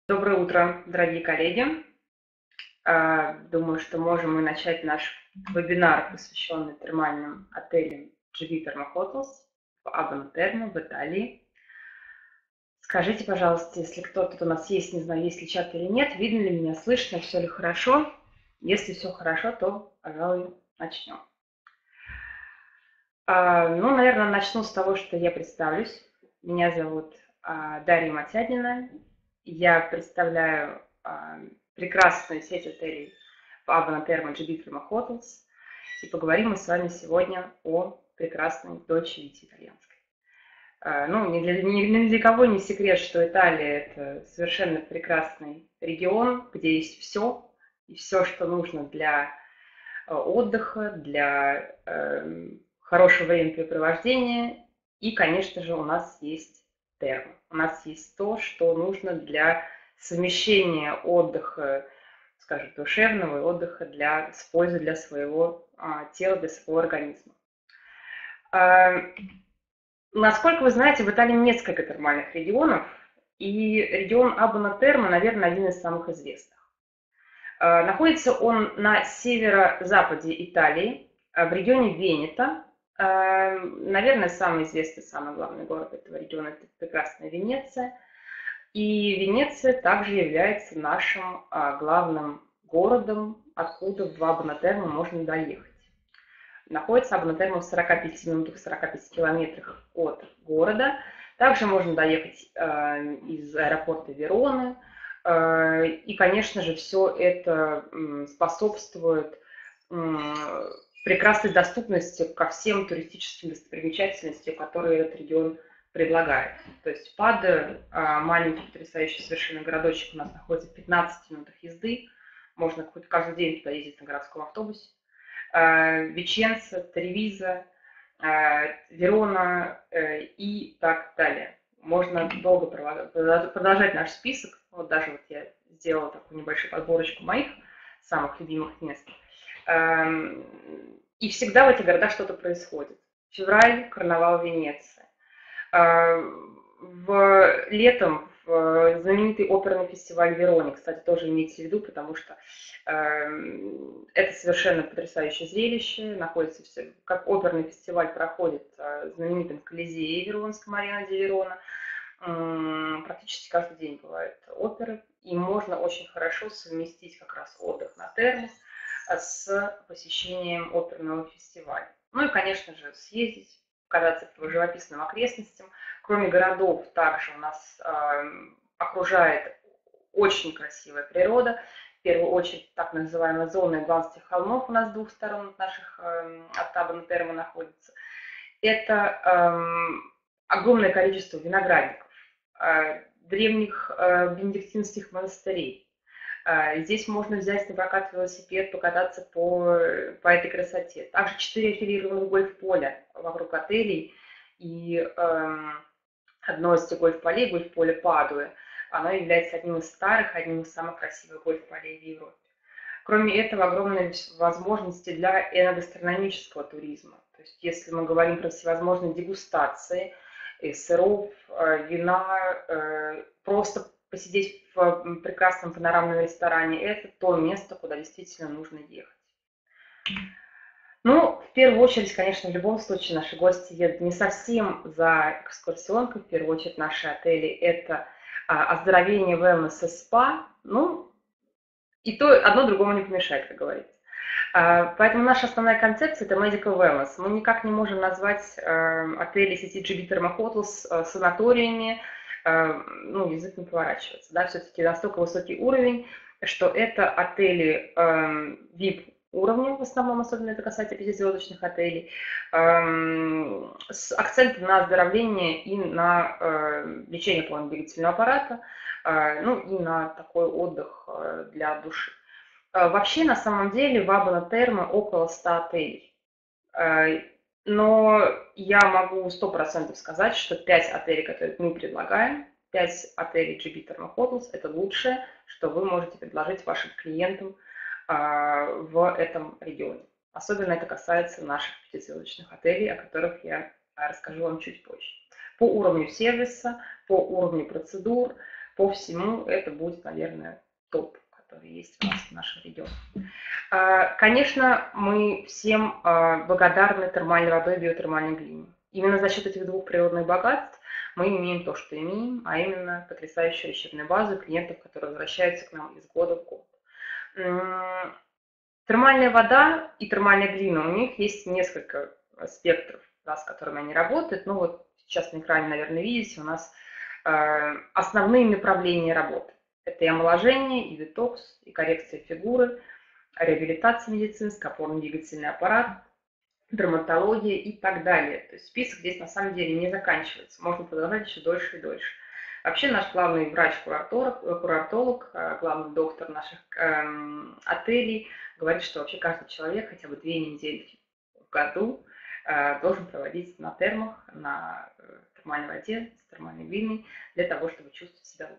Доброе утро, дорогие коллеги. Думаю, что можем мы начать наш вебинар, посвященный термальным отелям GV Thermo Hotels в Абано Термо в Италии. Скажите, пожалуйста, если кто-то тут у нас есть, не знаю, есть ли чат или нет, видно ли меня, слышно, все ли хорошо. Если все хорошо, то, пожалуй, начнем. Наверное, начну с того, что я представлюсь. Меня зовут Дарья Матядина. Я представляю прекрасную сеть отелей в Абано Термо GV Thermo Hotels. И поговорим мы с вами сегодня о прекрасной Dolce Vita итальянской. Ни для кого не секрет, что Италия – это совершенно прекрасный регион, где есть все, и все, что нужно для отдыха, для хорошего времяпрепровождения. И, конечно же, у нас есть термо. У нас есть то, что нужно для совмещения отдыха, скажем, душевного и отдыха с пользой для своего тела, для своего организма. Насколько вы знаете, в Италии несколько термальных регионов, и регион Абано Термо, наверное, один из самых известных. Находится он на северо-западе Италии, в регионе Венето. Наверное, самый известный, самый главный город этого региона – это прекрасная Венеция. И Венеция также является нашим главным городом, откуда в Абано Термо можно доехать. Находится Абано Термо в 45 минутах, 45 километрах от города. Также можно доехать из аэропорта Вероны. И, конечно же, все это способствует прекрасной доступности ко всем туристическим достопримечательностям, которые этот регион предлагает. То есть Паде, маленький потрясающий совершенно городочек, у нас находится в 15 минутах езды. Можно хоть каждый день туда ездить на городском автобусе. Веченца, Тревиза, Верона и так далее. Можно долго продолжать наш список. Вот даже вот я сделала такую небольшую подборочку моих самых любимых мест. И всегда в этих городах что-то происходит. Февраль, карнавал Венеции. Летом в знаменитый оперный фестиваль в Вероне, кстати, тоже имейте в виду, потому что это совершенно потрясающее зрелище. Находится все, как оперный фестиваль проходит в знаменитом Колизее Веронском, Арена ди Верона. Практически каждый день бывают оперы, и можно очень хорошо совместить как раз отдых на термо с посещением оперного фестиваля. Ну и, конечно же, съездить, кататься по живописным окрестностям. Кроме городов, также у нас окружает очень красивая природа. В первую очередь, так называемая зона Гланских холмов у нас с двух сторон от наших от Абано Термо находится. Это огромное количество виноградников, древних бенедиктинских монастырей. Здесь можно взять на прокат велосипед, покататься по этой красоте. Также 4 аффилированных гольф-поля вокруг отелей. И одно из этих гольф-полей, гольф-поле Падуэ, оно является одним из старых, одним из самых красивых гольф-полей в Европе. Кроме этого, огромные возможности для эногастрономического туризма. То есть, если мы говорим про всевозможные дегустации сыров, вина, просто посидеть в прекрасном панорамном ресторане – это то место, куда действительно нужно ехать. Ну, в первую очередь, конечно, в любом случае наши гости едут не совсем за экскурсионкой. В первую очередь наши отели – это оздоровление, wellness и спа. Ну, и то одно другому не помешает, как говорится. Поэтому наша основная концепция – это medical wellness. Мы никак не можем назвать отели сети GV Thermo Hotels санаториями, язык не поворачивается. Да? Все-таки настолько высокий уровень, что это отели VIP уровня, в основном, особенно это касается пятизвездочных отелей, с акцентом на оздоровление и на лечение опорно-двигательного аппарата, и на такой отдых для души. Вообще, на самом деле, в Абано Термо около 100 отелей. Но я могу 100% сказать, что 5 отелей, которые мы предлагаем, 5 отелей GV Thermo Hotels – это лучшее, что вы можете предложить вашим клиентам в этом регионе. Особенно это касается наших пятизвездочных отелей, о которых я расскажу вам чуть позже. По уровню сервиса, по уровню процедур, по всему это будет, наверное, топ, который есть у нас в нашем регионе. Конечно, мы всем благодарны термальной водой и биотермальной глине. Именно за счет этих двух природных богатств мы имеем то, что имеем, а именно потрясающую лечебную базу клиентов, которые возвращаются к нам из года в год. Термальная вода и термальная глина, у них есть несколько спектров, да, с которыми они работают. Ну вот сейчас на экране, наверное, видите, у нас основные направления работы. Это и омоложение, и детокс, и коррекция фигуры, реабилитация медицинская, опорно-двигательный аппарат, дерматология и так далее. То есть список здесь на самом деле не заканчивается. Можно продолжать еще дольше и дольше. Вообще наш главный врач-курортолог, главный доктор наших отелей говорит, что вообще каждый человек хотя бы 2 недели в году должен проводить на термах, на термальной воде, с термальной глиной, для того, чтобы чувствовать себя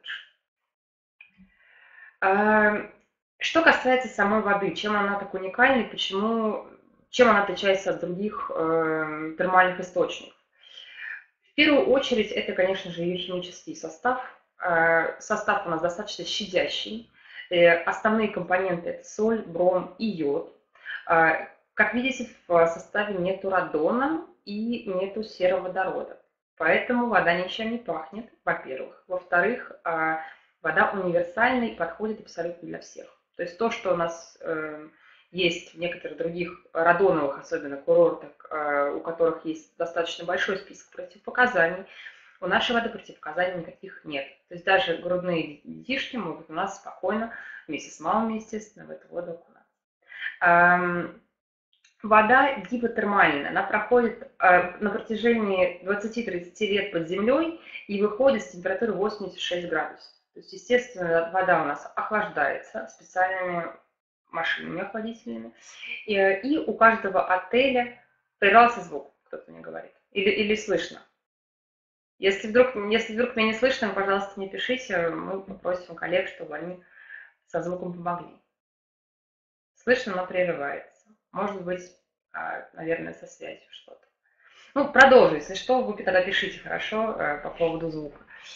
лучше. Что касается самой воды, чем она так уникальна, чем она отличается от других термальных источников? В первую очередь, это, конечно же, ее химический состав. Состав у нас достаточно щадящий. Основные компоненты – это соль, бром и йод. Как видите, в составе нету радона и нету сероводорода. Поэтому вода ничем не пахнет, во-первых. Во-вторых, вода универсальная и подходит абсолютно для всех. То есть то, что у нас есть в некоторых других радоновых, особенно курортах, у которых есть достаточно большой список противопоказаний, у нашей воды противопоказаний никаких нет. То есть даже грудные детишки могут у нас спокойно, вместе с мамами, естественно, в эту воду окунаться. Вода гипотермальная, она проходит на протяжении 20-30 лет под землей и выходит с температуры 86 градусов. То есть, естественно, вода у нас охлаждается специальными машинами охладительными. И у каждого отеля прервался звук, кто-то мне говорит. Или слышно. Если вдруг меня не слышно, пожалуйста, не пишите. Мы попросим коллег, чтобы они со звуком помогли. Слышно, но прерывается. Может быть, наверное, со связью что-то. Ну, продолжу. Если что, вы тогда пишите, хорошо, по поводу звука.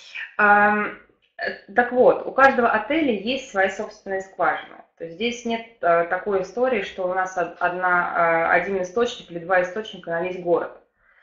Так вот, у каждого отеля есть своя собственная скважина. То есть здесь нет такой истории, что у нас один источник или 2 источника на весь город.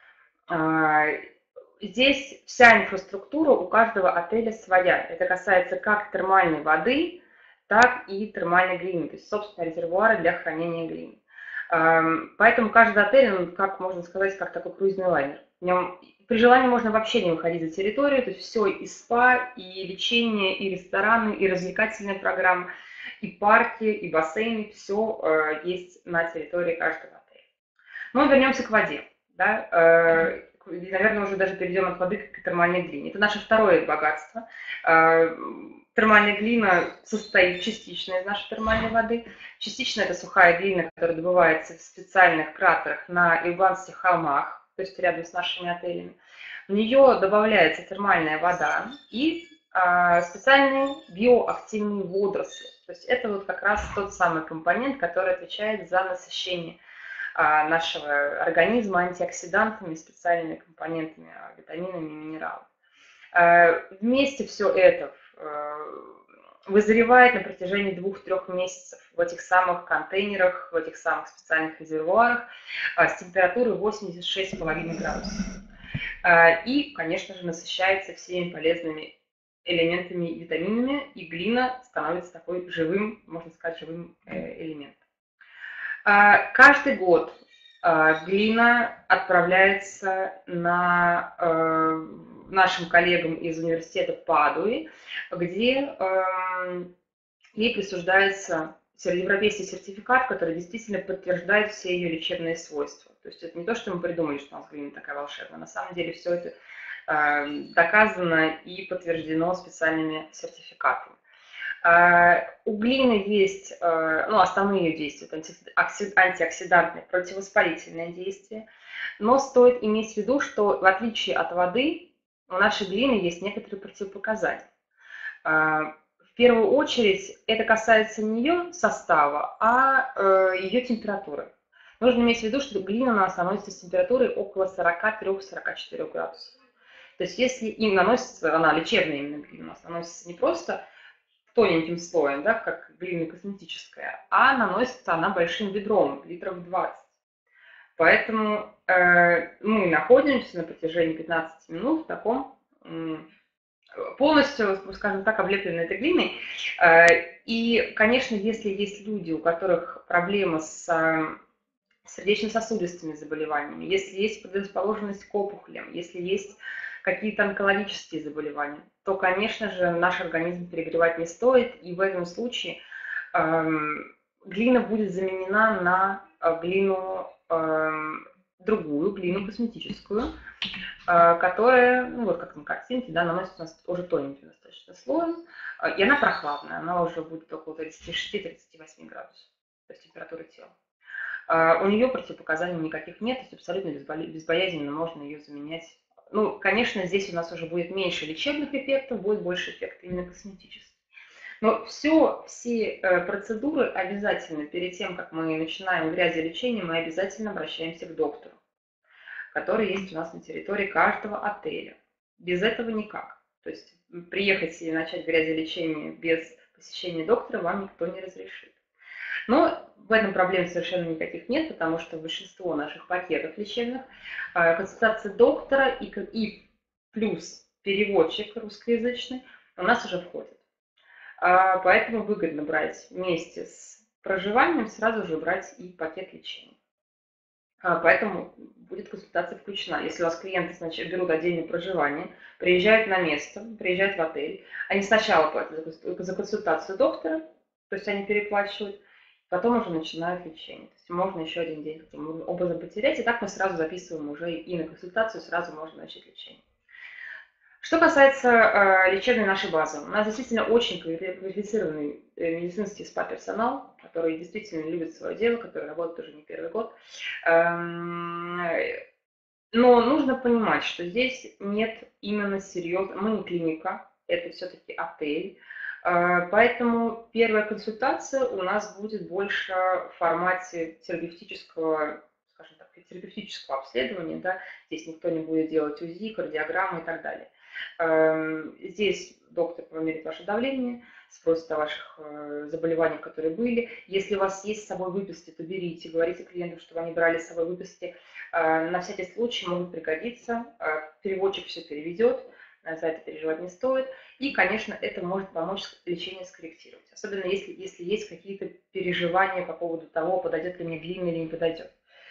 Здесь вся инфраструктура у каждого отеля своя. Это касается как термальной воды, так и термальной глины, то есть, собственно, резервуары для хранения глины. Поэтому каждый отель, как можно сказать, как такой круизный лайнер. В нем при желании можно вообще не выходить за территорию, то есть все и спа, и лечение, и рестораны, и развлекательные программы, и парки, и бассейны, все есть на территории каждого отеля. Но вернемся к воде. Да? Наверное, уже даже перейдем от воды к термальной глине. Это наше второе богатство. Термальная глина состоит частично из нашей термальной воды. Частично это сухая глина, которая добывается в специальных кратерах на Илванских холмах, то есть рядом с нашими отелями. В нее добавляется термальная вода и специальные биоактивные водоросли. То есть это вот как раз тот самый компонент, который отвечает за насыщение нашего организма антиоксидантами, специальными компонентами, витаминами и минералами. Вместе все это вызревает на протяжении 2-3 месяцев в этих самых контейнерах, в этих самых специальных резервуарах с температурой 86,5 градусов. И, конечно же, насыщается всеми полезными элементами и витаминами, и глина становится такой живым, можно сказать, живым элементом. Каждый год глина отправляется нашим коллегам из университета Падуи, где ей присуждается европейский сертификат, который действительно подтверждает все ее лечебные свойства. То есть это не то, что мы придумали, что у нас глина такая волшебная. На самом деле все это доказано и подтверждено специальными сертификатами. У глины есть, основные ее действия, антиоксидантные, противовоспалительные действия, но стоит иметь в виду, что в отличие от воды, у нашей глины есть некоторые противопоказания. В первую очередь это касается не ее состава, а ее температуры. Нужно иметь в виду, что глина у нас становится с температурой около 43-44 градусов. То То есть если им наносится, она лечебная именно глина, у нас наносится не просто тоненьким слоем, да, как глина косметическая, а наносится она большим ведром, литров 20. Поэтому мы находимся на протяжении 15 минут в таком полностью, скажем так, облеплены этой глиной. И, конечно, если есть люди, у которых проблемы с сердечно-сосудистыми заболеваниями, если есть предрасположенность к опухолям, если есть какие-то онкологические заболевания, то, конечно же, наш организм перегревать не стоит, и в этом случае глина будет заменена на глину, другую глину косметическую, которая, ну вот как на картинке, да, наносится у нас уже тоненьким достаточно слоем, и она прохладная, она уже будет около 36-38 градусов, то есть температура тела. У нее противопоказаний никаких нет, то есть абсолютно безбоязненно можно ее заменять. Ну, конечно, здесь у нас уже будет меньше лечебных эффектов, будет больше эффектов именно косметических. Но все процедуры обязательно, перед тем, как мы начинаем грязелечение, мы обязательно обращаемся к доктору, который есть у нас на территории каждого отеля. Без этого никак. То есть приехать и начать грязелечение без посещения доктора вам никто не разрешит. Но в этом проблем совершенно никаких нет, потому что большинство наших пакетов лечебных, консультация доктора и плюс переводчик русскоязычный у нас уже входит. Поэтому выгодно брать вместе с проживанием, сразу же брать и пакет лечения. Поэтому будет консультация включена. Если у вас клиенты значит, берут отдельное проживание, приезжают на место, приезжают в отель, они сначала платят за консультацию доктора, то есть они переплачивают, потом уже начинают лечение. То есть можно еще один день таким образом потерять, и так мы сразу записываем уже и на консультацию, сразу можно начать лечение. Что касается лечебной нашей базы, у нас действительно очень квалифицированный медицинский СПА-персонал, который действительно любит свое дело, который работает уже не первый год. Но нужно понимать, что здесь нет именно серьезно, мы не клиника, это все-таки отель. Поэтому первая консультация у нас будет больше в формате терапевтического, скажем так, терапевтического обследования. Да? Здесь никто не будет делать УЗИ, кардиограммы и так далее. Здесь доктор померит ваше давление, спросит о ваших заболеваниях, которые были. Если у вас есть с собой выписки, то берите, говорите клиентам, чтобы они брали с собой выписки. На всякий случай могут пригодиться. Переводчик все переведет, за это переживать не стоит. И, конечно, это может помочь лечение скорректировать. Особенно если есть какие-то переживания по поводу того, подойдет ли мне глина или не подойдет.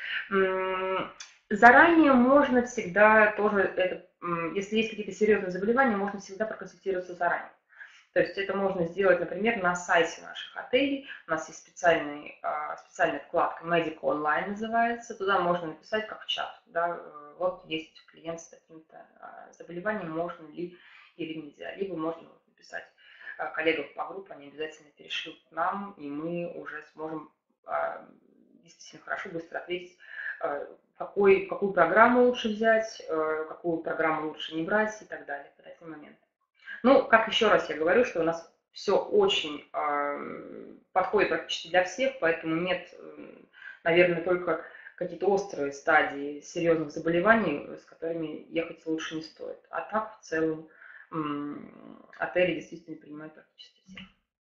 Заранее можно всегда тоже, если есть какие-то серьезные заболевания, можно всегда проконсультироваться заранее. То есть это можно сделать, например, на сайте наших отелей. У нас есть специальная вкладка Medical Online называется. Туда можно написать как в чат. Да, вот есть клиент с таким-то заболеванием, можно ли или нельзя. Либо можно написать коллегам по группе, они обязательно перешлют к нам, и мы уже сможем действительно хорошо, быстро ответить, какую программу лучше взять, какую программу лучше не брать и так далее по таким моментам. Ну, как еще раз я говорю, что у нас все очень подходит практически для всех, поэтому нет, наверное, только какие-то острые стадии серьезных заболеваний, с которыми ехать лучше не стоит. А так, в целом, отели действительно принимают практически всех.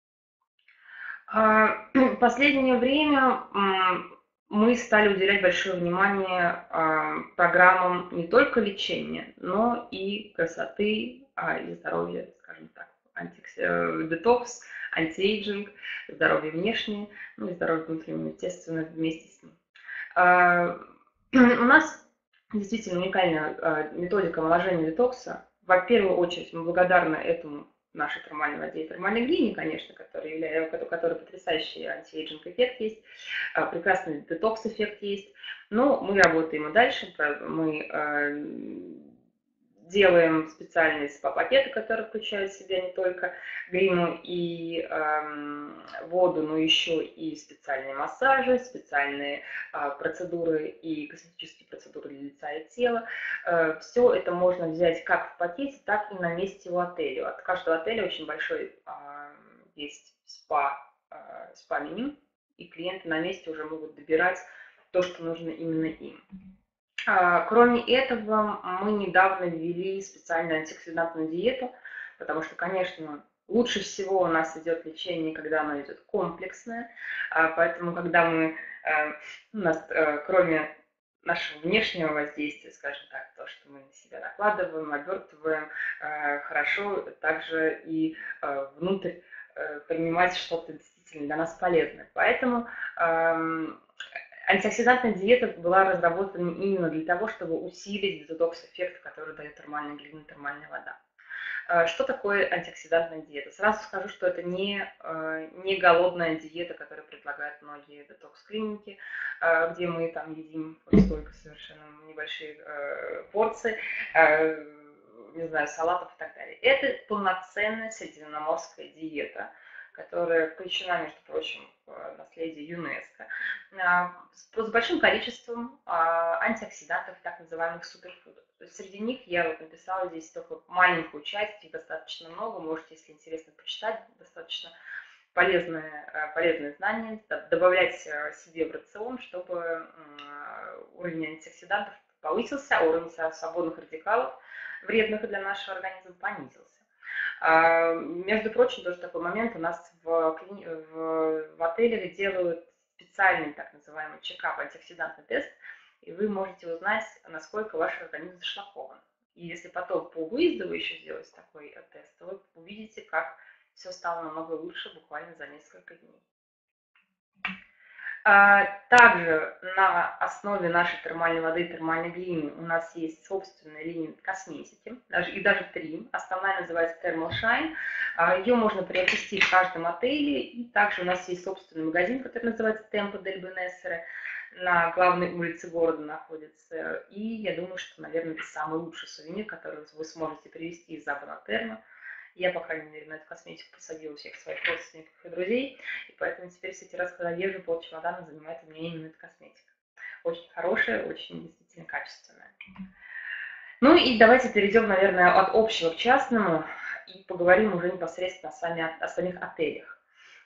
В последнее время мы стали уделять большое внимание программам не только лечения, но и красоты и здоровья, скажем так, детокс, антиэйджинг, здоровье внешнее, ну и здоровье внутреннее, естественно, вместе с ним. У нас действительно уникальная методика омоложения детокса. Во первую очередь мы благодарны этому нашей термальной воде и термальной глине, конечно, который потрясающий антиэйджинг эффект есть, прекрасный детокс-эффект есть. Но мы работаем и дальше, мы делаем специальные СПА-пакеты, которые включают в себя не только глину и воду, но еще и специальные массажи, специальные процедуры и косметические процедуры для лица и тела. Все это можно взять как в пакете, так и на месте у отеля. От каждого отеля очень большой есть СПА-меню, и клиенты на месте уже могут добирать то, что нужно именно им. Кроме этого, мы недавно ввели специальную антиоксидантную диету, потому что, конечно, лучше всего у нас идет лечение, когда оно идет комплексное, поэтому, когда у нас, кроме нашего внешнего воздействия, скажем так, то, что мы на себя накладываем, обертываем, хорошо также и внутрь принимать что-то действительно для нас полезное. Поэтому антиоксидантная диета была разработана именно для того, чтобы усилить детокс-эффект, который дает термальная глина, термальная вода. Что такое антиоксидантная диета? Сразу скажу, что это не голодная диета, которую предлагают многие детокс-клиники, где мы там едим вот столько совершенно небольшие порции, не знаю, салатов и так далее. Это полноценная средиземноморская диета, которая включена, между прочим, в наследие ЮНЕСКО, с большим количеством антиоксидантов, так называемых суперфудов. То есть среди них я вот написала здесь только маленькую часть, их достаточно много, можете, если интересно, почитать, достаточно полезные знания, добавлять себе в рацион, чтобы уровень антиоксидантов повысился, а уровень свободных радикалов, вредных для нашего организма, понизился. Между прочим, тоже такой момент, у нас в отелях делают специальный так называемый чекап, антиоксидантный тест, и вы можете узнать, насколько ваш организм зашлакован. И если потом по выезду вы еще сделаете такой тест, то вы увидите, как все стало намного лучше буквально за несколько дней. Также на основе нашей термальной воды и термальной глины у нас есть собственная линия косметики, даже 3. Основная называется Thermal Shine. Ее можно приобрести в каждом отеле. И также у нас есть собственный магазин, который называется Tempo del Benessere. На главной улице города находится. И я думаю, что, наверное, это самый лучший сувенир, который вы сможете привезти из Абанатерма. Я, по крайней мере, на эту косметику посадила всех своих родственников и друзей, и поэтому теперь всякий раз, когда езжу, полчемодана занимает у меня именно эта косметика. Очень хорошая, очень действительно качественная. Ну и давайте перейдем, наверное, от общего к частному и поговорим уже непосредственно о самих отелях.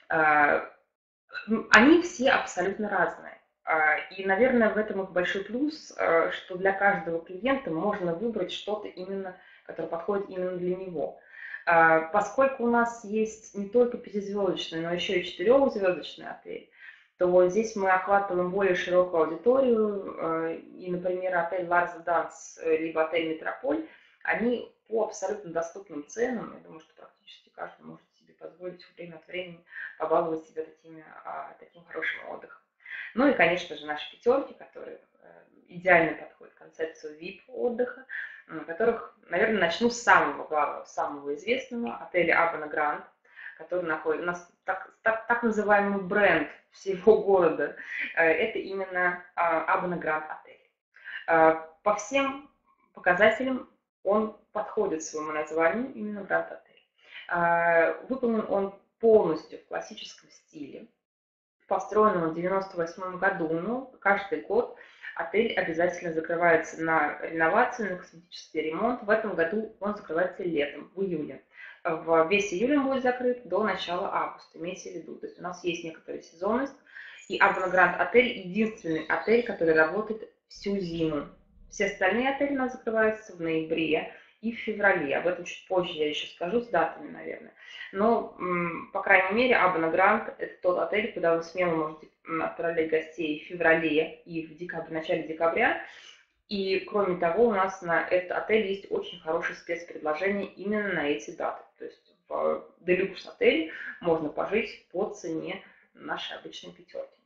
Они все абсолютно разные. И, наверное, в этом их большой плюс, что для каждого клиента можно выбрать что-то именно, которое подходит именно для него. Поскольку у нас есть не только 5-звездочный, но еще и 4-звездочный отель, то здесь мы охватываем более широкую аудиторию. И, например, отель Ларс Данс либо отель Метрополь, они по абсолютно доступным ценам, я думаю, что практически каждый может себе позволить время от времени побаловать себя таким хорошим отдыхом. Ну и, конечно же, наши пятерки, которые идеально подходят к концепцию VIP отдыха, которых, наверное, начну с самого главного, самого известного отеля Абана Гранд, который находится у нас так называемый бренд всего города. Это именно Абана Гранд отель. По всем показателям он подходит своему названию, именно Гранд отель. Выполнен он полностью в классическом стиле. Построен он в 1998 году, но каждый год отель обязательно закрывается на реновацию, на косметический ремонт. В этом году он закрывается летом, в июле. Весь июль он будет закрыт до начала августа, имейте в виду. То есть у нас есть некоторая сезонность. И Абана Гранд отель единственный отель, который работает всю зиму. Все остальные отели у нас закрываются в ноябре и в феврале. Об этом чуть позже я еще скажу с датами, наверное. Но, по крайней мере, Абана Гранд – это тот отель, куда вы смело можете отправлять гостей в феврале и в начале декабря. И, кроме того, у нас на этот отель есть очень хорошее спецпредложение именно на эти даты. То есть в делюкс-отеле можно пожить по цене нашей обычной пятерки.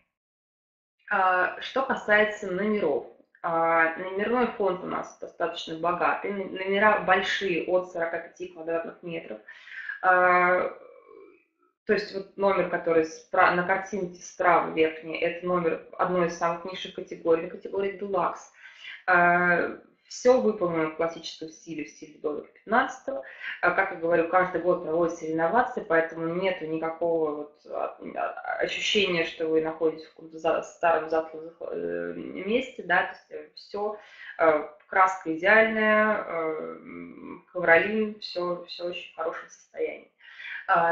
Что касается номеров. Номерной фонд у нас достаточно богатый. Номера большие, от 45 квадратных метров. То есть вот номер, который на картинке справа верхний, это номер одной из самых низших категорий, категории Deluxe. Все выполнено в классическом стиле, в стиле Людовика XV. Как я говорю, каждый год проводятся реновации, поэтому нет никакого вот ощущения, что вы находитесь в каком-то старом затхлом месте. Да? То есть все, краска идеальная, ковролин, все очень в хорошем состоянии.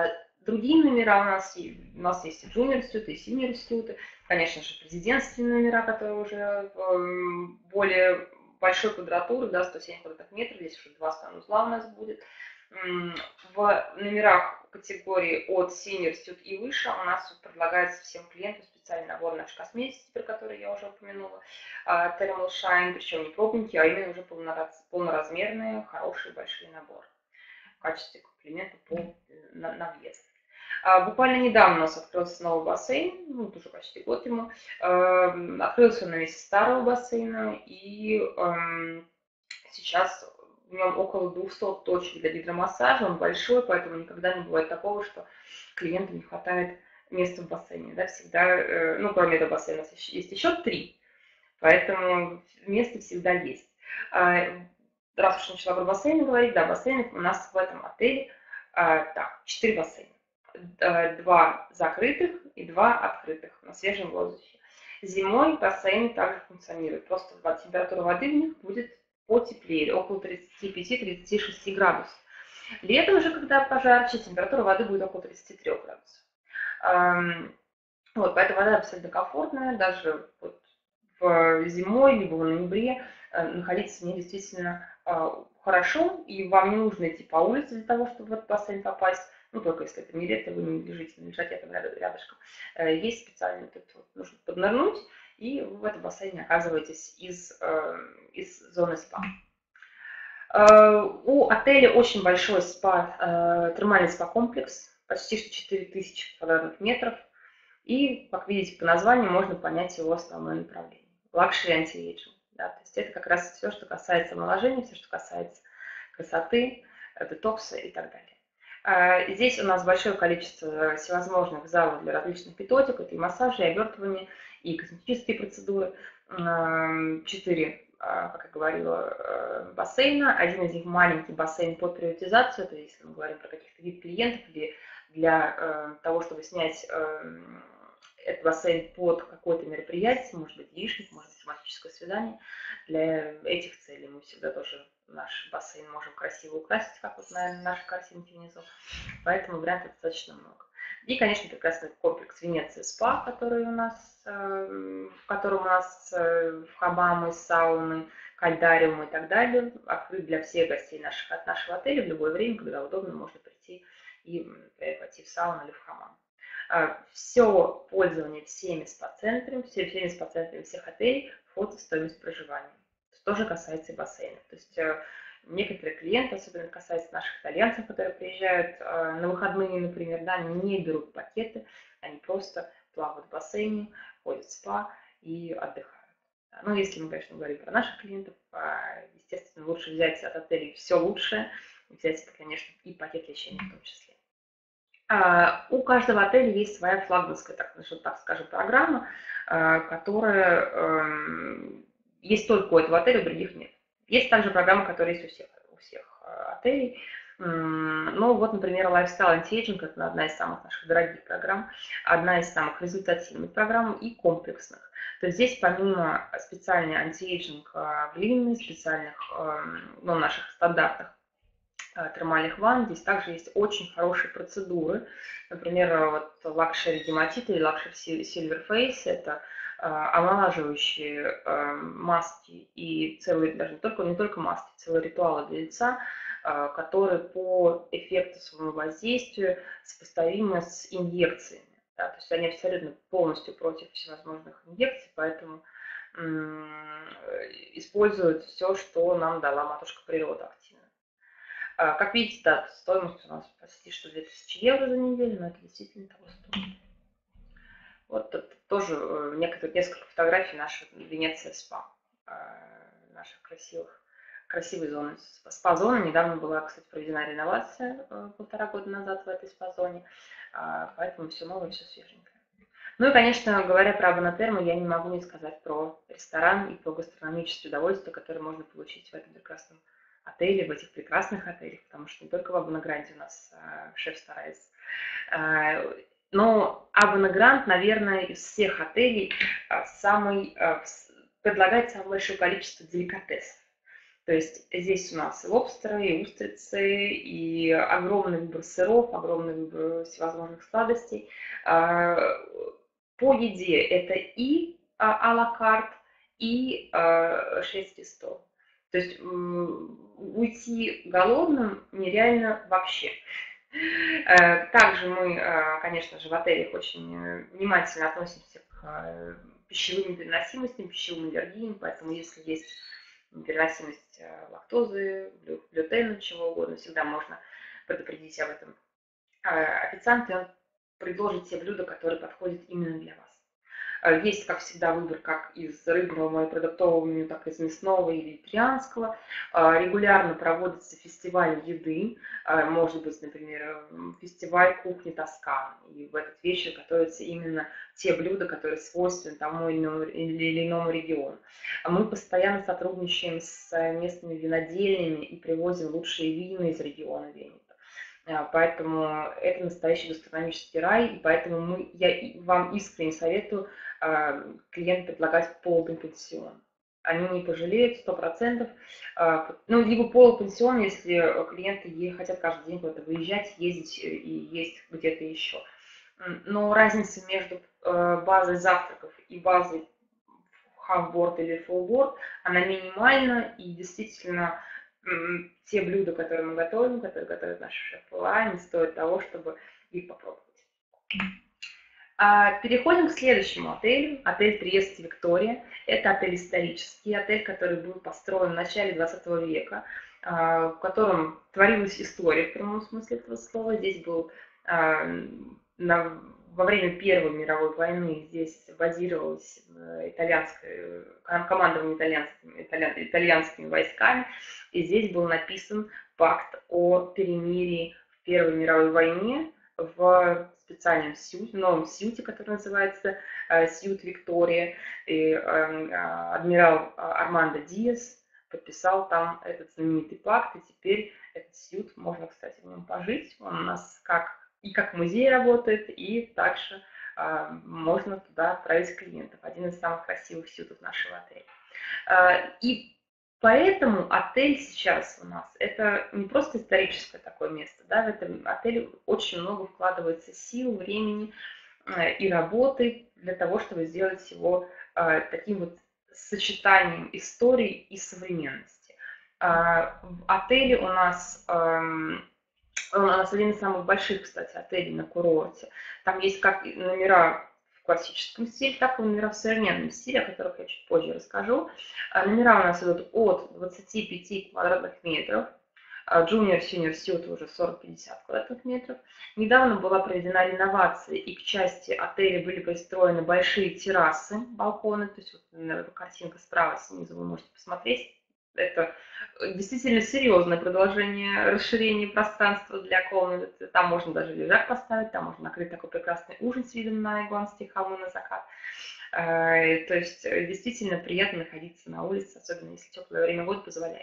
другие номера у нас есть и Junior Suite, и Senior Suite, конечно же, президентские номера, которые уже более большой квадратуры, да, 107 квадратных метров, здесь уже 2 санузла у нас будет. В номерах категории от Senior Suite и выше у нас предлагается всем клиентам специальный набор нашей косметики, про который я уже упомянула, Thermal Shine, причем не пробники, а именно уже полноразмерные, хорошие, большие наборы в качестве комплимента на въезд. Буквально недавно у нас открылся новый бассейн, ну, уже почти год ему. Открылся на месте старого бассейна, и сейчас в нем около 200 точек для гидромассажа, он большой, поэтому никогда не бывает такого, что клиенту не хватает места в бассейне. Да, всегда, ну, кроме этого бассейна, есть еще 3, поэтому место всегда есть. Раз уж начала про бассейны говорить, да, бассейны у нас в этом отеле, так, 4 бассейна. 2 закрытых и 2 открытых на свежем воздухе. Зимой бассейны также функционируют, просто температура воды в них будет потеплее, около 35-36 градусов. Летом же, когда пожарче, температура воды будет около 33 градусов. Вот, поэтому вода абсолютно комфортная, даже вот зимой, либо в ноябре находиться в ней действительно хорошо, и вам не нужно идти по улице для того, чтобы в этот бассейн попасть. Ну, только если это не лето, вы не лежите, не лежите там рядышком. Есть специально, тут нужно поднырнуть, и вы в этом бассейне оказываетесь из зоны спа. У отеля очень большой термальный спа-комплекс, почти что 4000 квадратных метров. И, как видите, по названию можно понять его основное направление. Luxury anti-aging. Да, то есть это как раз все, что касается омоложения, все, что касается красоты, детокса и так далее. Здесь у нас большое количество всевозможных залов для различных методик. Это и массажи, и обертывания, и косметические процедуры. 4, как я говорила, бассейна. Один из них маленький бассейн под приватизацию. Это если мы говорим про каких-то VIP-клиентов или для того, чтобы снять этот бассейн под какое-то мероприятие, может быть, яичник, может быть, романтическое свидание. Для этих целей мы всегда тоже наш бассейн можем красиво украсить, как вот на нашей картинке внизу. Поэтому вариантов достаточно много. И, конечно, прекрасный комплекс Венеция СПА, который у нас, в котором у нас хамамы, сауны, кальдариумы и так далее, открыт для всех гостей от нашего отеля в любое время, когда удобно, можно прийти и пойти в сауну или в хамам. Все пользование всеми спа-центрами, всеми спа-центрами всех отелей входит в стоимость проживания. Это тоже касается и бассейнов. То есть некоторые клиенты, особенно касается наших итальянцев, которые приезжают на выходные, например, да, они не берут пакеты, они просто плавают в бассейне, ходят в спа и отдыхают. Ну, если мы, конечно, говорим про наших клиентов, естественно, лучше взять от отелей все лучшее, взять, конечно, и пакет лечения в том числе. У каждого отеля есть своя флагманская, так скажем, программа, которая есть только у этого отеля, у других нет. Есть также программа, которая есть у всех отелей. Ну вот, например, Lifestyle Anti-Aging – это одна из самых наших дорогих программ, одна из самых результативных программ и комплексных. То есть здесь помимо специальной антиэйджинг в длинной, специальных, ну, наших стандартных термальных ванн, здесь также есть очень хорошие процедуры. Например, вот Luxury Dermatite или Luxury Silver Face – это омолаживающие маски и целые, даже не только маски, целые ритуалы для лица, которые по эффекту своему воздействию сопоставимы с инъекциями. Да, то есть они абсолютно полностью против всевозможных инъекций, поэтому используют все, что нам дала матушка природа активно. Как видите, да, стоимость у нас почти что 2000 евро за неделю, но это действительно того стоит. Вот тут тоже несколько фотографий нашей Венеция СПА, наших красивой зоны. СПА-зона недавно была, кстати, проведена реновация 1,5 года назад в этой СПА-зоне, поэтому все новое, все свеженькое. Ну и, конечно, говоря про Абонатерму, я не могу не сказать про ресторан и про гастрономическое удовольствие, которое можно получить в этом прекрасном отеле, в этих прекрасных отелях, потому что не только в Абонагранде у нас шеф старается. Но Абонагранд, наверное, из всех отелей предлагает самое большое количество деликатесов. То есть здесь у нас и лобстеры, и устрицы, и огромный выбор сыров, огромный выбор всевозможных сладостей. А, По еде это и а-ла карт, и шведский стол. То есть уйти голодным нереально вообще. Также мы, конечно же, в отелях очень внимательно относимся к пищевым непереносимостям, пищевым аллергиям, поэтому если есть непереносимость лактозы, глютена, чего угодно, всегда можно предупредить об этом официанта, и он предложит те блюда, которые подходят именно для вас. Есть, как всегда, выбор как из рыбного морепродуктового меню, так и из мясного или вегетарианского. Регулярно проводится фестиваль еды. Может быть, например, фестиваль кухни Тосканы. И в этот вечер готовятся именно те блюда, которые свойственны тому или иному региону. Мы постоянно сотрудничаем с местными винодельнями и привозим лучшие вина из региона Венета. Поэтому это настоящий гастрономический рай, и поэтому я вам искренне советую клиентам предлагать полупенсион. Они не пожалеют 100%. Ну, либо полупенсион, если клиенты хотят каждый день куда-то выезжать, ездить и есть где-то еще. Но разница между базой завтраков и базой half-board или full-board, она минимальна, и действительно те блюда, которые мы готовим, которые готовят наши шеф-повара, они стоят того, чтобы их попробовать. Переходим к следующему отелю. Отель Триест Виктория. Это отель исторический, отель, который был построен в начале 20 века, в котором творилась история в прямом смысле этого слова. Здесь был во время Первой мировой войны здесь базировалось командование итальянскими войсками, и здесь был написан пакт о перемирии в Первой мировой войне в специальном сьюте, новом сьюте, который называется Сьют Виктория. И адмирал Армандо Диас подписал там этот знаменитый пакт, и теперь этот сьют, можно, кстати, в нем пожить. Он у нас как музей работает, и также можно туда отправить клиентов. Один из самых красивых сьютов нашего отеля. И поэтому отель сейчас у нас это не просто историческое такое место, да, в этом отеле очень много вкладывается сил, времени и работы для того, чтобы сделать его таким вот сочетанием истории и современности. В отеле у нас один из самых больших, кстати, отелей на курорте. Там есть как номера в классическом стиле, так и номера в современном стиле, о которых я чуть позже расскажу. Номера у нас идут от 25 квадратных метров. Junior, Senior Suite уже 40-50 квадратных метров. Недавно была проведена реновация, и к части отеля были пристроены большие террасы, балконы. То есть, вот, наверное, картинка справа снизу вы можете посмотреть. Это действительно серьезное продолжение, расширение пространства для комнат. Там можно даже лежак поставить, там можно накрыть такой прекрасный ужин с видом на Игуанские холмы на закат. То есть действительно приятно находиться на улице, особенно если теплое время года позволяет.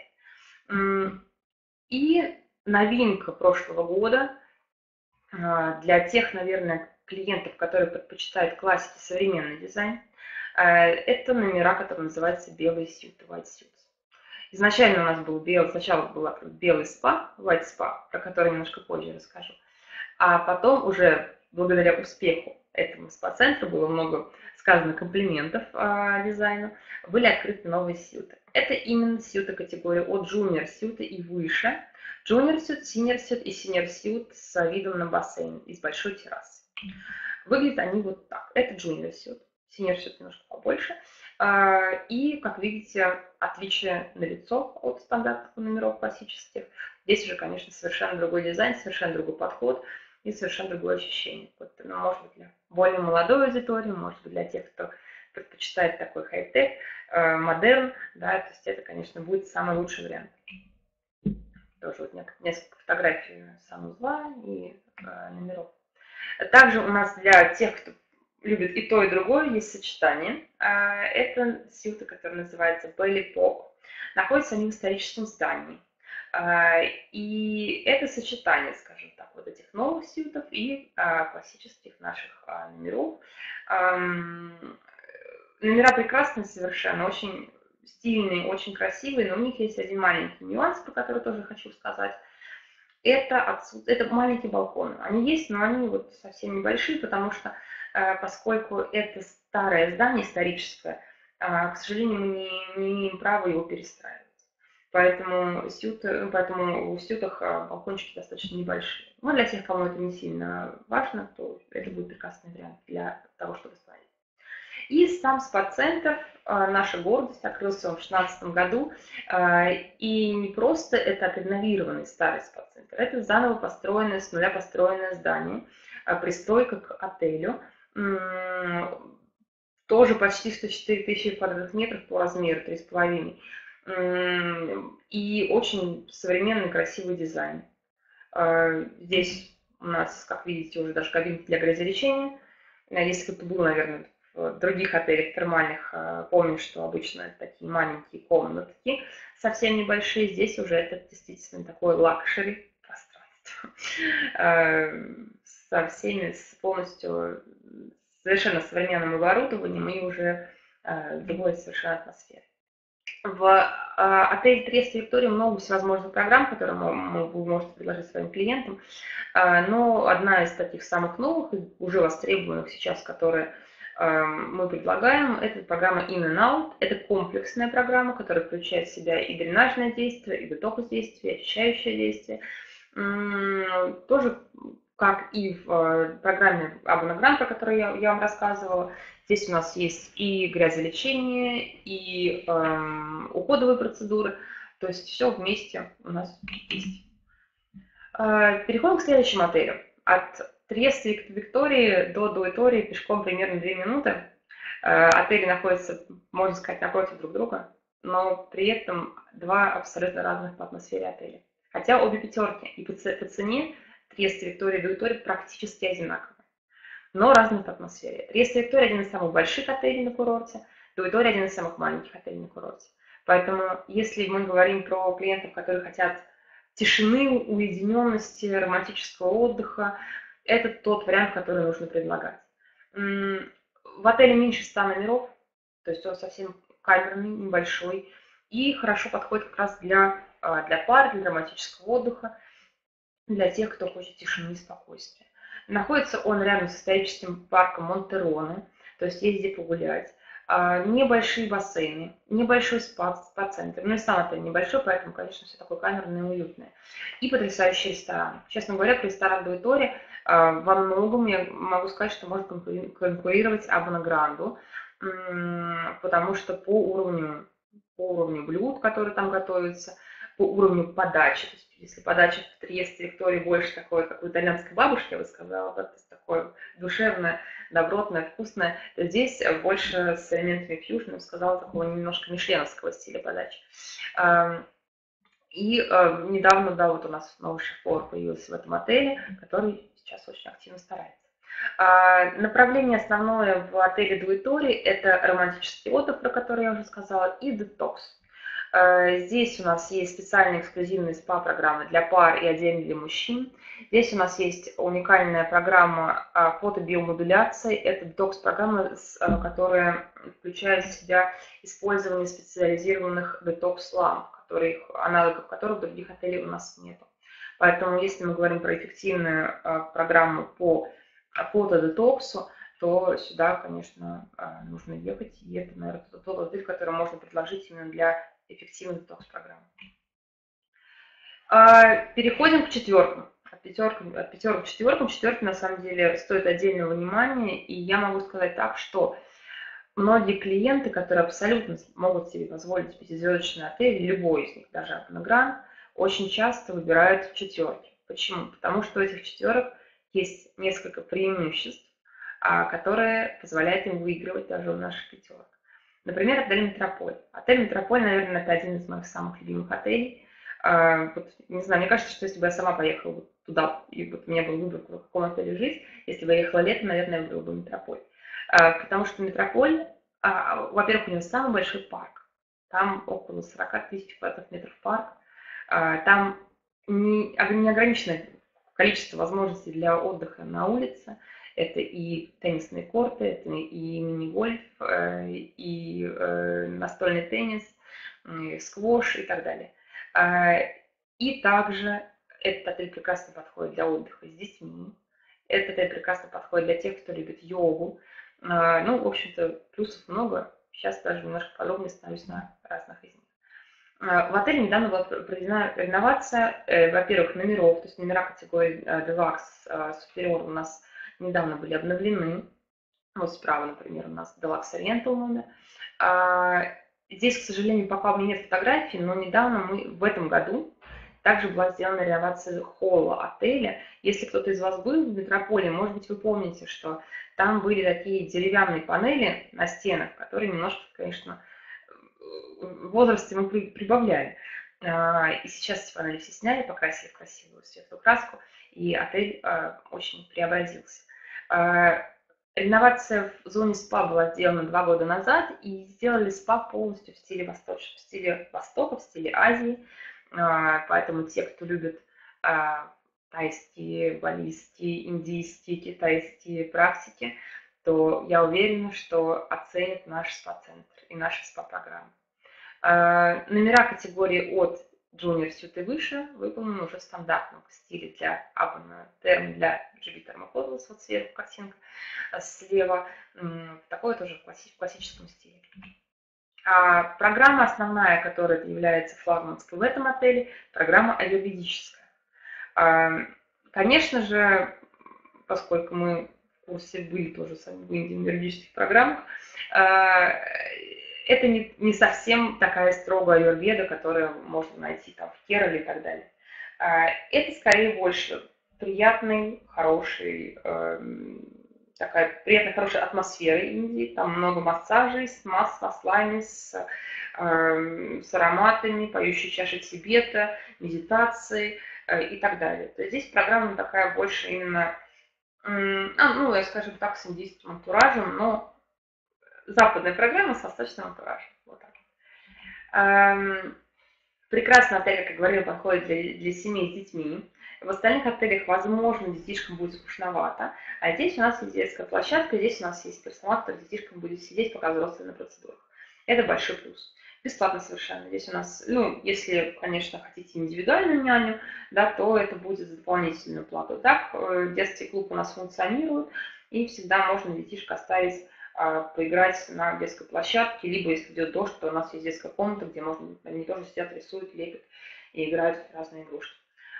И новинка прошлого года для тех, наверное, клиентов, которые предпочитают классики, современный дизайн, это номера, которые называются белые сьюты, white suits. Изначально у нас был сначала был открыт белый спа, white spa, про который немножко позже расскажу. А потом уже благодаря успеху этому спа-центру, было много сказано комплиментов дизайну, были открыты новые сьюты. Это именно сьюты категории от junior сьюта и выше. Junior сьют, senior сьют и senior сьют с видом на бассейн из большой террасы. Выглядят они вот так. Это junior сьют. Senior сьют немножко побольше. И, как видите, отличие налицо от стандартных номеров классических. Здесь уже, конечно, совершенно другой дизайн, совершенно другой подход и совершенно другое ощущение. Вот, может быть, для более молодой аудитории, может быть, для тех, кто предпочитает такой хай-тек, модерн, да, то есть это, конечно, будет самый лучший вариант. Тоже вот несколько фотографий санузла и номеров. Также у нас для тех, кто любит и то, и другое, есть сочетание. Это сьюты, который называется Belly Pop. Находятся они в историческом здании. И это сочетание, скажем так, вот этих новых сьютов и классических наших номеров. Номера прекрасные совершенно, очень стильные, очень красивые, но у них есть один маленький нюанс, про который тоже хочу сказать. Это маленькие балконы. Они есть, но они вот совсем небольшие, потому что поскольку это старое здание историческое, к сожалению, мы не имеем права его перестраивать. Поэтому в сютах балкончики достаточно небольшие. Но для тех, кому это не сильно важно, то это будет прекрасный вариант для того, чтобы ставить. И сам спа-центр, наша гордость, открылся он в 2016 году. И не просто это отреновированный старый спа-центр, это заново построенное, с нуля построенное здание, пристройка к отелю. Тоже почти 104 тысячи квадратных метров по размеру, 3,5. И очень современный, красивый дизайн. Здесь у нас, как видите, уже даже кабинки для грязелечения. Если кто-то был, наверное, в других отелях термальных, помню, что обычно это такие маленькие комнатки, совсем небольшие. Здесь уже это действительно такое лакшери пространство. Со всеми, полностью совершенно современным оборудованием и уже другой совершенно атмосфере. В отеле Трест Виктория много всевозможных программ, которые вы можете предложить своим клиентам. Но одна из таких самых новых и уже востребованных сейчас, которые мы предлагаем, это программа In and Out. Это комплексная программа, которая включает в себя и дренажное действие, и детокс-действие, и очищающее действие. Тоже, как и в программе Абонаграм, про которую я вам рассказывала, здесь у нас есть и грязелечение, и уходовые процедуры, то есть все вместе у нас есть. Переходим к следующему отелю. От Триеста Виктории до Дуэтории пешком примерно 2 минуты. Отели находятся, можно сказать, напротив друг друга, но при этом два абсолютно разных по атмосфере отеля. Хотя обе пятерки и по цене Триеста Виктория и Дуэтория практически одинаковые, но разные по атмосфере. Триеста Виктория один из самых больших отелей на курорте, Дуэтория один из самых маленьких отелей на курорте. Поэтому, если мы говорим про клиентов, которые хотят тишины, уединенности, романтического отдыха, это тот вариант, который нужно предлагать. В отеле меньше 100 номеров, то есть он совсем камерный, небольшой, и хорошо подходит как раз для пар, для романтического отдыха, для тех, кто хочет тишины и спокойствия. Находится он рядом с историческим парком Монтероне, то есть есть где погулять. Небольшие бассейны, небольшой спа-центр. Ну и сам отель небольшой, поэтому, конечно, все такое камерное и уютное. И потрясающий ресторан. Честно говоря, про ресторан Дуэтория во многом я могу сказать, что может конкурировать Абонагранду, потому что по уровню блюд, которые там готовятся, по уровню подачи. То есть, если подача в Триесте Виктории больше такой, как у итальянской бабушки, я бы сказала, да, то есть такое душевное, добротное, вкусное, то здесь больше с элементами фьюжн, я бы сказала, такого немножко мишленовского стиля подачи. И недавно, да, вот у нас новый шеф-повар появился в этом отеле, который сейчас очень активно старается. Направление основное в отеле Дуэтории – это романтический отдых, про который я уже сказала, и детокс. Здесь у нас есть специальные эксклюзивные СПА-программы для пар и отдельно для мужчин. Здесь у нас есть уникальная программа фотобиомодуляции. Это детокс-программа, которая включает в себя использование специализированных детокс-ламп, аналогов которых в других отелях у нас нет. Поэтому, если мы говорим про эффективную программу по фотодетоксу, то сюда, конечно, нужно ехать. И это, наверное, тот отель, который можно предложить именно для эффективной детокс-программы. Переходим к четверкам. От пятерок к четверкам. Четверки, на самом деле, стоят отдельного внимания. И я могу сказать так, что многие клиенты, которые абсолютно могут себе позволить пятизвездочный отель, любой из них, даже Абонаграм, очень часто выбирают четверки. Почему? Потому что у этих четверок есть несколько преимуществ, которые позволяют им выигрывать даже у наших пятерок. Например, отель «Метрополь». Отель «Метрополь», наверное, это один из моих самых любимых отелей. Вот, не знаю, мне кажется, что если бы я сама поехала вот туда, и вот у меня был выбор, в каком отеле жить, если бы я ехала летом, наверное, я выбрала бы «Метрополь». Потому что «Метрополь», во-первых, у него самый большой парк. Там около 40 тысяч квадратных метров парк. Там неограниченное количество возможностей для отдыха на улице. Это и теннисные корты, это и мини-гольф, и настольный теннис, сквош и так далее. И также этот отель прекрасно подходит для отдыха с детьми. Этот отель прекрасно подходит для тех, кто любит йогу. Ну, в общем-то, плюсов много. Сейчас даже немножко подробнее становлюсь на разных из них. В отеле недавно была проведена реновация, во-первых, номеров, то есть номера категории Deluxe, Superior у нас недавно были обновлены. Вот справа, например, у нас Deluxe Oriental номер. Здесь, к сожалению, пока у меня нет фотографий, но недавно в этом году также была сделана реновация холла отеля. Если кто-то из вас был в метрополе, может быть, вы помните, что там были такие деревянные панели на стенах, которые немножко, конечно, в возрасте мы прибавляли. И сейчас эти панели все сняли, покрасили в красивую светлую краску, и отель очень преобразился. Реновация в зоне спа была сделана 2 года назад, и сделали спа полностью в стиле Востока, в стиле Азии. Поэтому те, кто любит тайские, балийские, индийские, китайские практики, то я уверена, что оценят наш спа-центр и наши спа-программы. Номера категории от Junior Suite и выше выполнены уже в стандартном стиле для Urban Therm, для GB Thermocoils, вот сверху картинка слева, такое тоже в классическом стиле. Программа основная, которая является флагманской в этом отеле, программа аюрведическая. Конечно же, поскольку мы в курсе были тоже сами в Индии в юридических программах, это не совсем такая строгая аюрведа, которую можно найти там в Керале и так далее. Это скорее больше приятный, хороший, такая приятная, хорошая атмосфера Индии. Там много массажей с маслами, с ароматами, поющей чаши Тибета, медитации и так далее. То есть здесь программа такая больше именно, ну, я скажем так, с индийским антуражем, но западная программа с восточным антуражем. Вот так. Прекрасный отель, как я говорила, подходит для семей с детьми. В остальных отелях, возможно, детишкам будет скучновато. А здесь у нас есть детская площадка, здесь у нас есть персонал, который детишкам будет сидеть, пока взрослые на процедурах. Это большой плюс. Бесплатно совершенно. Здесь у нас, ну, если, конечно, хотите индивидуальную няню, да, то это будет за дополнительную плату. Так, детский клуб у нас функционирует, и всегда можно детишек оставить поиграть на детской площадке, либо если идет дождь, то у нас есть детская комната, где можно, они тоже сидят, рисуют, лепят и играют в разные игрушки.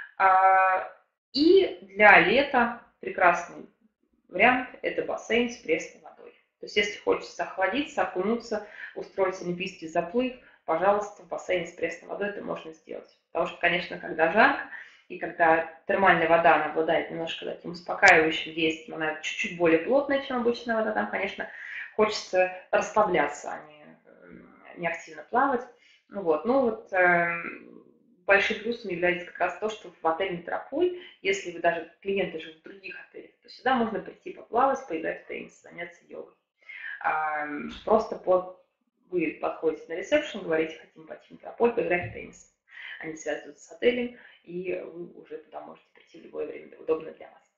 И для лета прекрасный вариант – это бассейн с пресной водой. То есть если хочется охладиться, окунуться, устроить олимпийский заплыв, пожалуйста, в бассейн с пресной водой это можно сделать. Потому что, конечно, когда жарко, и когда термальная вода, она обладает немножко таким успокаивающим действием, она чуть-чуть более плотная, чем обычная вода, там, конечно, хочется расслабляться, а не активно плавать. Ну вот, большим плюсом является как раз то, что в отеле «Метрополь», если вы даже клиенты живут в других отелях, то сюда можно прийти поплавать, поиграть в теннис, заняться йогой. Просто вы подходите на ресепшн, говорите, хотим пойти в «Метрополь», поиграть в теннис. Они связываются с отелем, и вы уже туда можете прийти в любое время, удобно для вас.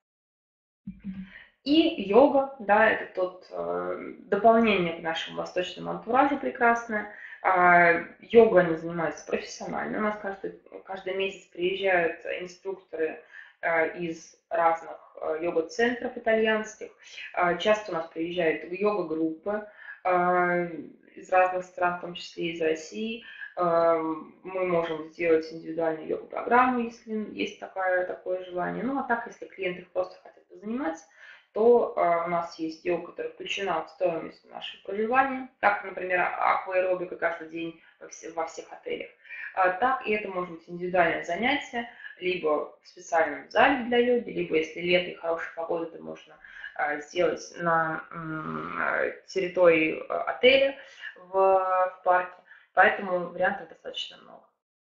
И йога, да, это дополнение к нашему восточному антуражу прекрасное. Йогой они занимаются профессионально. У нас каждый месяц приезжают инструкторы из разных йога-центров итальянских. Часто у нас приезжают йога-группы из разных стран, в том числе из России. Мы можем сделать индивидуальную йога-программу, если есть такое желание. Ну, а так, если клиенты просто хотят позаниматься, то у нас есть йога, которая включена в стоимость нашего проживания, как, например, акваэробика каждый день во всех отелях. Так и это может быть индивидуальное занятие, либо в специальном зале для йоги, либо если лето и хорошая погода, то можно сделать на территории отеля в парке. Поэтому вариантов достаточно много.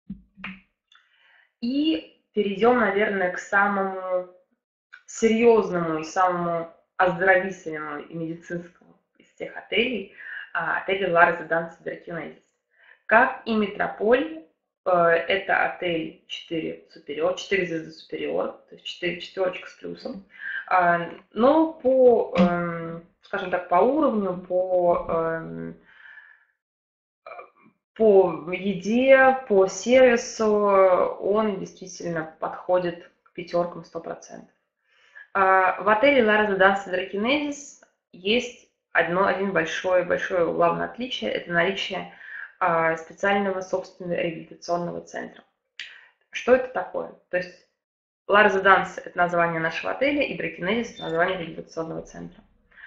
И перейдем, наверное, к самому серьезному и самому оздоровительному и медицинскому из всех отелей, отель La Residenza Berkinensis. Как и Метрополь, это отель 4 звезды Superior, то есть 4 четверочка с плюсом. Но по, скажем так, по уровню, по еде, по сервису он действительно подходит к пятеркам 100%. В отеле La Residenza Drakenidis есть один большое главное отличие – это наличие специального собственного реабилитационного центра. Что это такое? То есть La Residenza – это название нашего отеля, и Drakenidis – это название реабилитационного центра.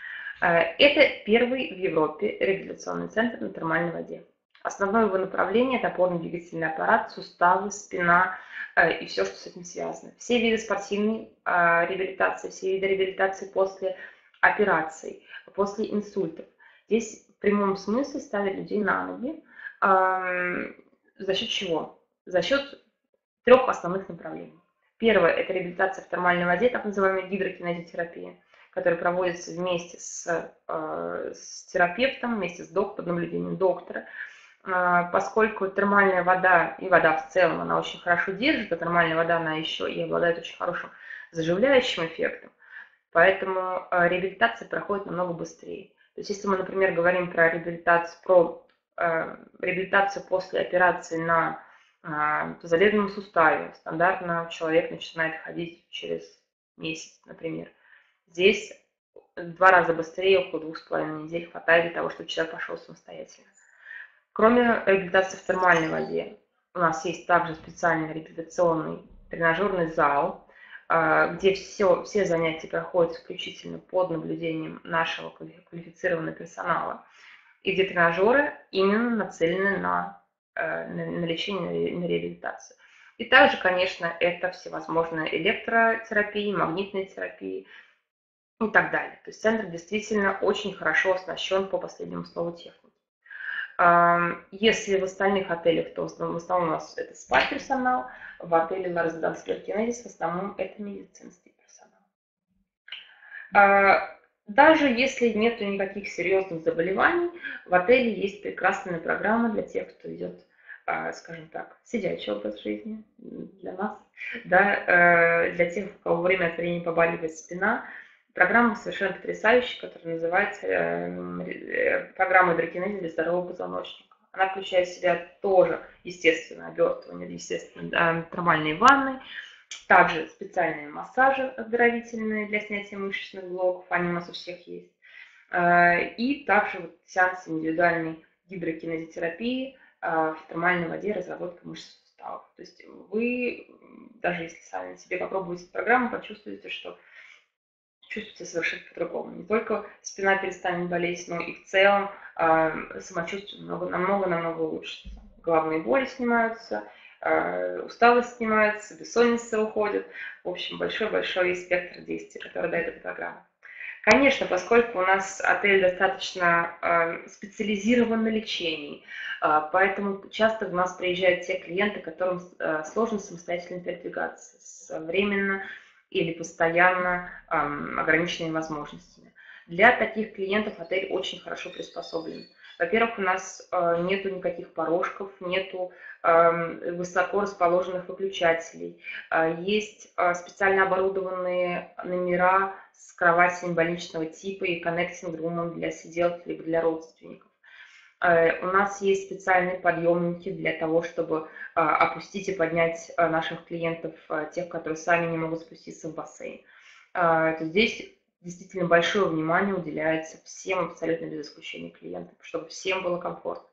Это первый в Европе реабилитационный центр на термальной воде. Основное его направление – это опорно-двигательный аппарат, суставы, спина и все, что с этим связано. Все виды спортивной реабилитации, все виды реабилитации после операций, после инсультов. Здесь в прямом смысле ставят людей на ноги. За счет чего? За счет трех основных направлений. Первое – это реабилитация в термальной воде, так называемая гидрокинезиотерапия, которая проводится вместе с терапевтом, вместе под наблюдением доктора. Поскольку термальная вода и вода в целом, она очень хорошо держит, а термальная вода, она еще и обладает очень хорошим заживляющим эффектом, поэтому реабилитация проходит намного быстрее. То есть если мы, например, говорим про реабилитацию после операции на тазобедренном суставе, стандартно человек начинает ходить через месяц, например. Здесь в 2 раза быстрее, около 2,5 недель хватает для того, чтобы человек пошел самостоятельно. Кроме реабилитации в термальной воде, у нас есть также специальный реабилитационный тренажерный зал, где все занятия проходят исключительно под наблюдением нашего квалифицированного персонала, и где тренажеры именно нацелены на лечение, на реабилитацию. И также, конечно, это всевозможные электротерапии, магнитные терапии и так далее. То есть центр действительно очень хорошо оснащен по последнему слову техники. Если в остальных отелях, то в основном у нас это спа-персонал, в отеле La Residenza Drakenidis в основном это медицинский персонал. Даже если нет никаких серьезных заболеваний, в отеле есть прекрасная программа для тех, кто ведет, скажем так, сидячий образ жизни для нас, да, для тех, у кого время от времени побаливает спина. Программа совершенно потрясающая, которая называется программа Drakenidis для здорового позвоночника. Она включает в себя тоже, естественно, обертывание, естественно, термальные ванны, также специальные массажи оздоровительные для снятия мышечных блоков, они у нас у всех есть. И также сеанс индивидуальной гидрокинезиотерапии в термальной воде, разработка мышц суставов. То есть вы, даже если сами на себе попробуете эту программу, почувствуете, что чувствуете совершенно по-другому. Не только спина перестанет болеть, но и в целом самочувствие намного улучшится. Головные боли снимаются, усталость снимается, бессонница уходит. В общем, большой спектр действий, который дает эта программа. Конечно, поскольку у нас отель достаточно специализирован на лечении, поэтому часто у нас приезжают те клиенты, которым сложно самостоятельно передвигаться, временно или постоянно ограниченными возможностями. Для таких клиентов отель очень хорошо приспособлен. Во-первых, у нас нету никаких порожков, нету высоко расположенных выключателей. Есть специально оборудованные номера с кроватями больничного типа и коннектинг-румом для сиделок либо для родственников. У нас есть специальные подъемники для того, чтобы опустить и поднять наших клиентов, тех, которые сами не могут спуститься в бассейн. Здесь действительно большое внимание уделяется всем абсолютно без исключения клиентам, чтобы всем было комфортно.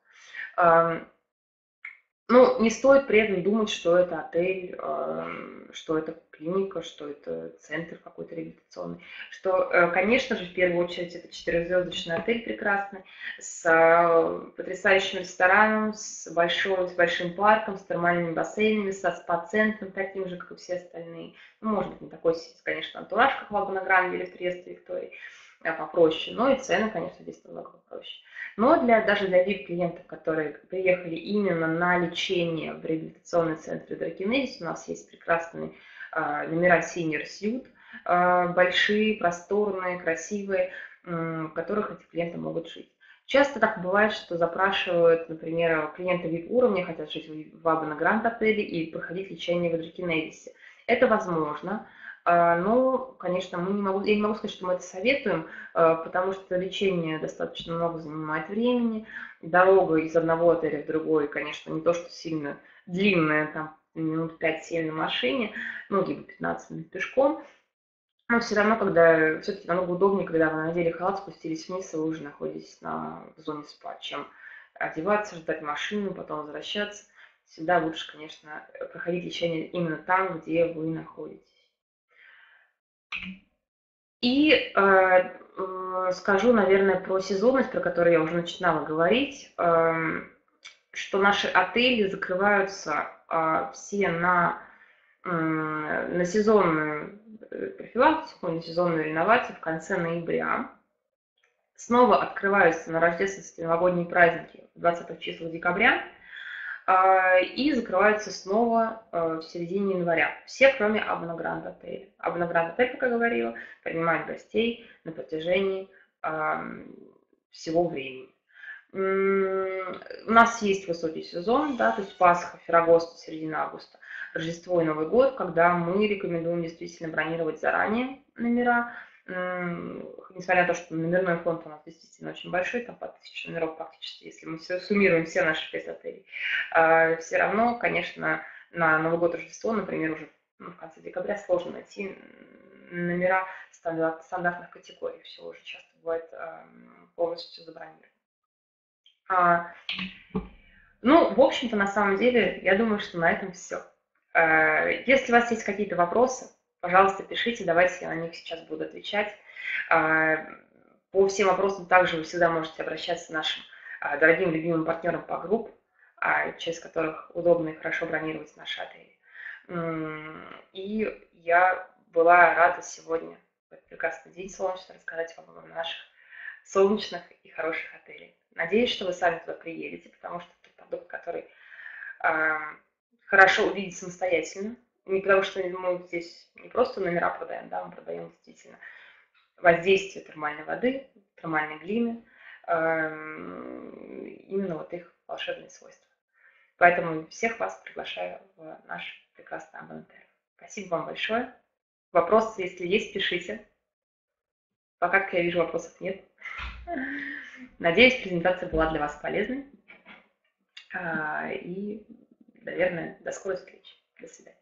Ну, не стоит при этом думать, что это отель, что это клиника, что это центр какой-то реабилитационный. Что, конечно же, в первую очередь это 4-звездочный отель прекрасный, с потрясающим рестораном, с большим парком, с термальными бассейнами, со спа-центром, таким же, как и все остальные. Ну, может быть, не такой, конечно, антураж, как в Лагуна Гранде или в Триесте Виктории, попроще, но и цены, конечно, здесь намного попроще. Но даже для VIP-клиентов, которые приехали именно на лечение в реабилитационный центр Drakenidis, у нас есть прекрасные номера Senior Suite, большие, просторные, красивые, в которых эти клиенты могут жить. Часто так бывает, что запрашивают, например, клиенты VIP-уровня, хотят жить в Лагуна Гранде отеле и проходить лечение в Drakenidis. Это возможно. Но, конечно, я не могу сказать, что мы это советуем, потому что лечение достаточно много занимает времени. Дорога из одного отеля в другой, конечно, не то, что сильно длинная, там минут 5-7 на машине, ну, либо 15 минут пешком. Но все равно, когда все-таки намного удобнее, когда вы надели халат, спустились вниз, и вы уже находитесь в зоне спа, чем одеваться, ждать машину, потом возвращаться. Всегда лучше, конечно, проходить лечение именно там, где вы находитесь. И скажу, наверное, про сезонность, про которую я уже начинала говорить, что наши отели закрываются все на сезонную профилактику, на сезонную реновацию в конце ноября. Снова открываются на рождественские новогодние праздники в 20 числах декабря и закрываются снова в середине января. Все, кроме Абана Гранд отеля. Абана Гранд отель, как я говорила, принимает гостей на протяжении всего времени. У нас есть высокий сезон, да, то есть Пасха, Феррагоста, середина августа, Рождество и Новый год, когда мы рекомендуем действительно бронировать заранее номера, несмотря на то, что номерной фонд у нас действительно очень большой, там по 1000 номеров практически, если мы суммируем все наши 5 отелей, все равно, конечно, на Новый год, Рождество, например, уже в конце декабря сложно найти номера стандартных категорий, все уже часто бывает полностью забронировано. Ну, в общем-то, на самом деле, я думаю, что на этом все. Если у вас есть какие-то вопросы, пожалуйста, пишите, давайте я на них сейчас буду отвечать. По всем вопросам также вы всегда можете обращаться к нашим дорогим любимым партнерам по группам, через которых удобно и хорошо бронировать наши отели. И я была рада сегодня в этот прекрасный день солнечный рассказать вам о наших солнечных и хороших отелей. Надеюсь, что вы сами туда приедете, потому что это продукт, который хорошо увидеть самостоятельно. Не потому что мы здесь не просто номера продаем, да, мы продаем действительно воздействие термальной воды, термальной глины, именно вот их волшебные свойства. Поэтому всех вас приглашаю в наш прекрасный Абанатер. Спасибо вам большое. Вопросы, если есть, пишите. Пока, как я вижу, вопросов нет. Надеюсь, презентация была для вас полезной. И, наверное, до скорой встречи. До свидания.